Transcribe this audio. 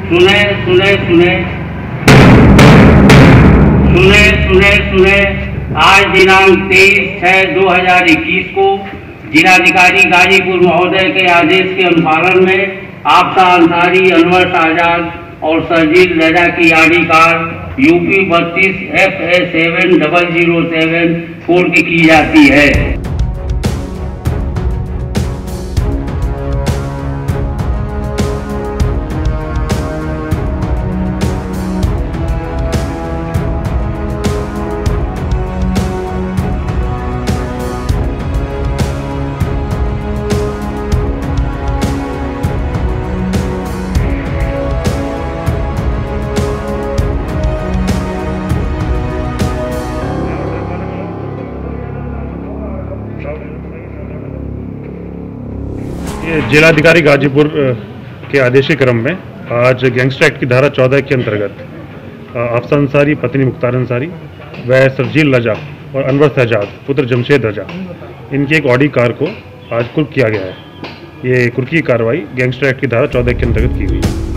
सुने सुने सुने सुने सुने सुने आज दिनांक 23/6/2021 को जिलाधिकारी गाजीपुर महोदय के आदेश के अनुपालन में आफ्ता अंसारी, अनवर शाहजाद और सरजील रजा की आड़ी कार UP 32 FA 7007 कोड की जाती है। ये जिलाधिकारी गाजीपुर के आदेश के क्रम में आज गैंगस्टर एक्ट की धारा 14 के अंतर्गत आफ्ता अंसारी पत्नी मुख्तार अंसारी व सरजील रजा और अनवर शहजाद पुत्र जमशेद रजा इनकी एक ऑडी कार को आज कुर्क किया गया है। ये कुर्की की कार्रवाई गैंगस्टर एक्ट की धारा 14 के अंतर्गत की हुई है।